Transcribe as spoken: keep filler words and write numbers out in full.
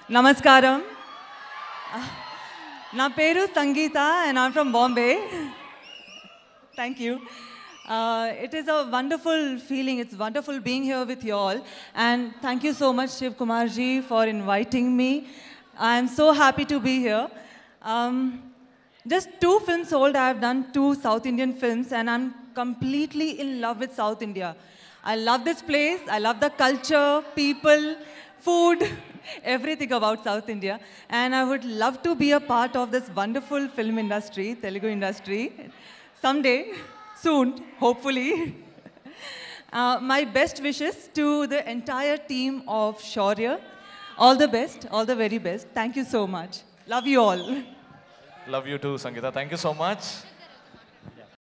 Namaskaram. Na peru Sangeeta and I'm from Bombay. Thank you. Uh, it is a wonderful feeling. It's wonderful being here with you all. And thank you so much, Shiv Kumar ji, for inviting me. I'm so happy to be here. Um, just two films old, I have done two South Indian films, and I'm completely in love with South India. I love this place. I love the culture, people, food, everything about South India. And I would love to be a part of this wonderful film industry, Telugu industry, someday, soon, hopefully. Uh, my best wishes to the entire team of Shaurya. All the best, all the very best. Thank you so much. Love you all. Love you too, Sangeeta. Thank you so much.